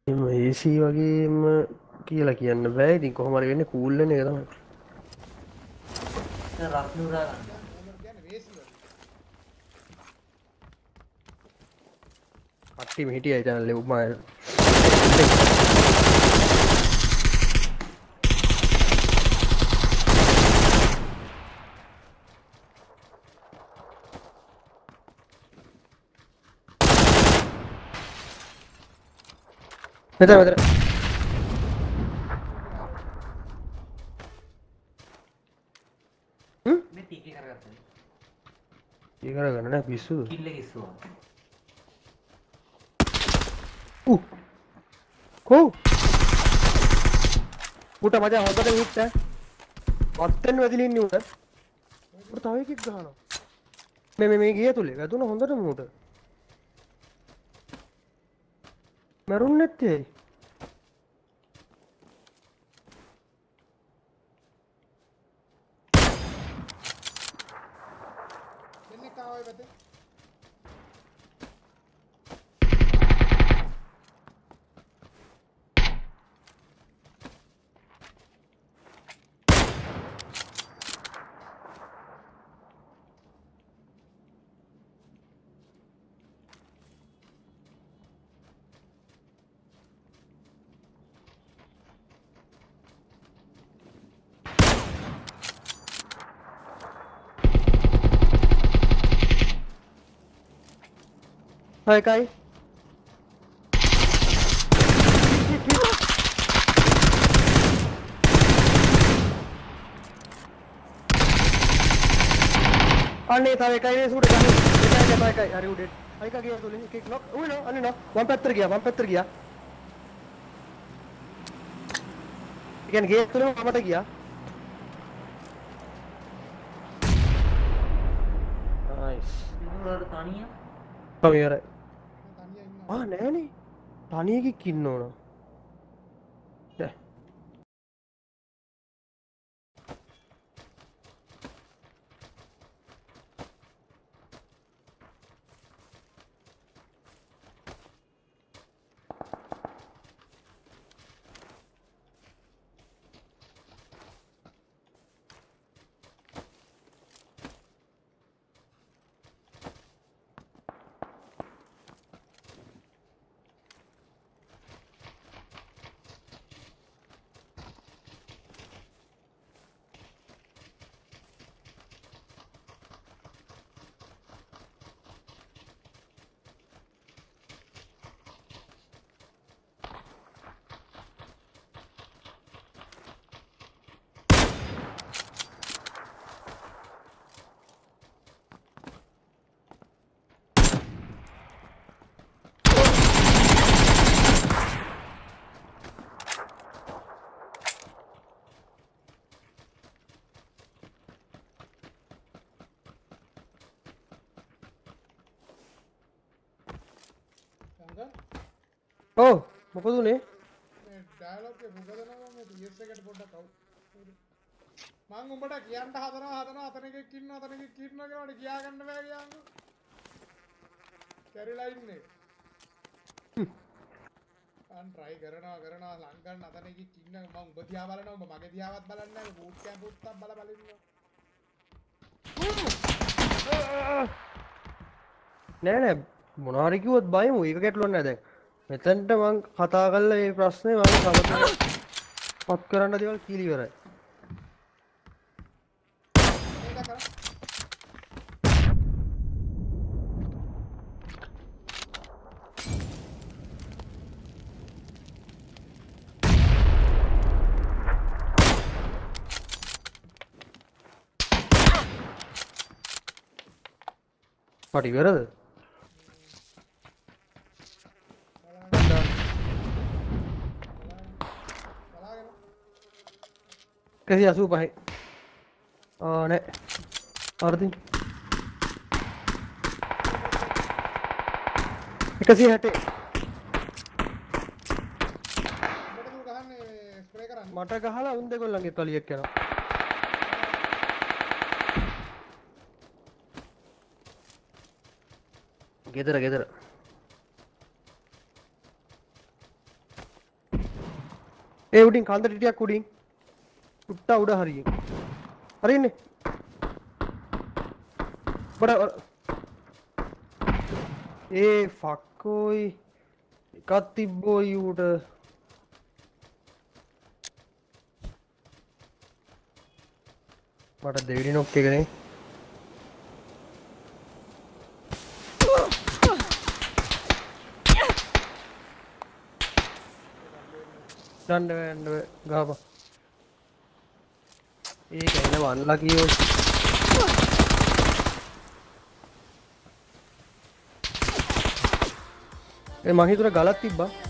එම AC වගේම කියලා කියන්න බෑ. ඉතින් කොහොම හරි වෙන්නේ කූල් වෙන එක තමයි. රස්නි උරා ගන්න. කූලර් කියන්නේ වේසි වගේ. කට්ටියම හිටියයි channel එක උඹ. මෙතන මේ ටීකේ කරගත්තා. ඒ කරගන්න නෑ පිස්සුද? කිල්ල කිස්සුවා. කෝ පුට මචං හොඳට හිට වත්තෙන් වැදිලා ඉන්නේ උඩ. උඩ තව එකෙක් ගහනවා. මේ ගිය තුලේ වැදුන හොඳටම උඩ. මරුන්නේ නැත්තේ. දෙන්නේ කාවයි පැත්තේ. Hai Kai. Aneh tau Kai ini sudah kami. Kita aja Kai Kai hari udah. Hai Kai gaya tulis kick knock. Oh no, aneh no. One petter gaya. Ikan gaya tulis apa tak gaya? Nice. ඉදුරට තනිය. Kau ya. තනිය ඉන්නවා. නෑ නේ. තනියකින් ඉන්න ඕන. දැන් Oh, මොකද උනේ? මේ dialogue එක මුගදනවා මේ PS එකට පොඩ්ඩක් අවු. මම උඹට කියන්න හදනවා අතන එකෙක් ඉන්නවා කියලා මට කියා ගන්න බෑ කියන්නකෝ. කැරිලා ඉන්නේ. අන් try කරනවා ලං ගන්න අතන එකෙක් ඉන්න මම උඹ දිහා බලනවා උඹ මගේ දිහාවත් බලන්නේ නැහැ බූට් කැම්ප් උත්තක් බල ඉන්නවා. නෑ මොනවා හරි කිව්වොත් බයමු. ඒක ගැටලුවක් නෑ දැන්. මෙතනට මං කතා කරලා මේ ප්‍රශ්නේ මම සමතේ පත් කරන්න දේවල් කියලා ඉවරයි. පටි ඉවරද? Kasi asu pahe. Ne. Ardi. Kasi hate. මට ගහලා උන් දෙගොල්ලන්ගේ තලියක් යනවා. ගෙදර ඒ උඩින් කන්දට ටිකක් උඩින් උට්ට උඩ හරියෙන් හරියන්නේ බඩ ඒ ෆක්කෝයි එකක් තිබ්බෝයි ඌට මට දෙවිඩි නොක් එකනේ දණ්ඩ ගාපන් ඒක එන වන්ලා කියෝ ඒ මං හිතුවා ගලක් තිබ්බා